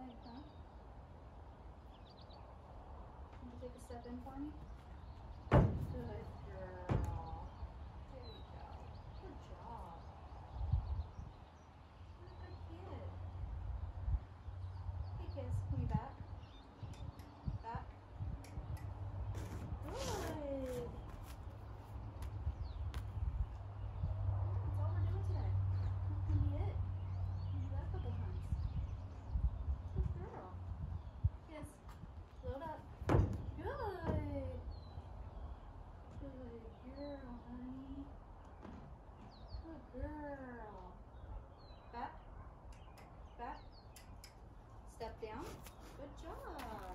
think, huh? Can you take a step in for me? Good girl. There you go. Good job. You're a good kid. Hey, kiss. Can we back? Back. Good. That's all we're doing today. That can be it. Do that a couple times. Good girl. Kiss. Load up. Good. Good girl, honey. Good girl. Back. Back. Step down. Good job.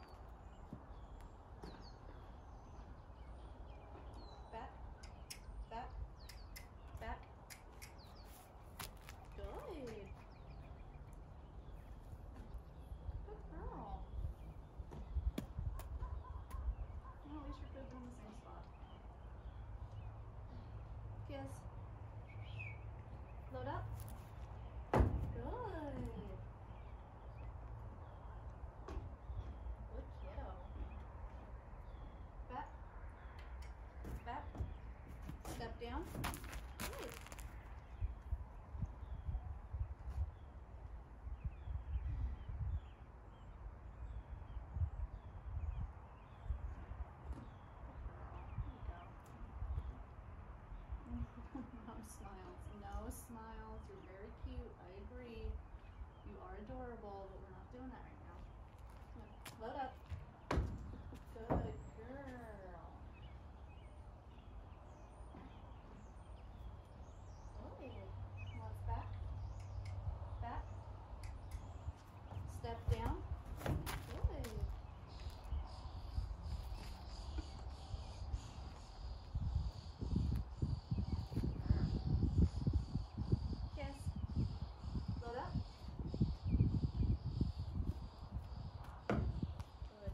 Back. Back. Back. Good. Good girl. Well, at least you're pooping in the same spot. Kiss. Load up. Good. Good kiddo. Back. Back. Step down. Good. No smiles. No smiles. You're very cute. I agree. You are adorable, but we're not doing that right now. Load up. Good girl. Good. What's back? Back. Step down. Good. Kiss. Load up.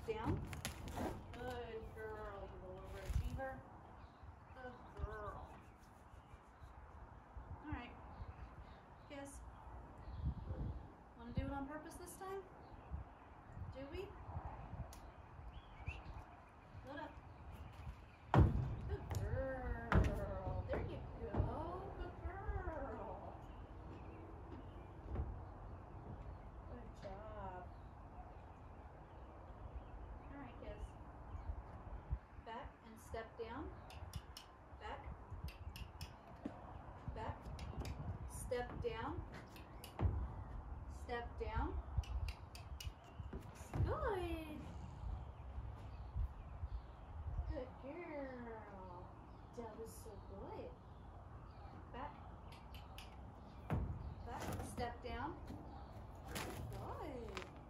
down. Good girl, you little overachiever. Good girl. All right, kiss. Want to do it on purpose this time? Do we? Load up. Good girl. There you go. Good girl. Good job. All right, kiss. Back and step down. Back. Back. Step down. Step down. Good. Good girl. That was so good.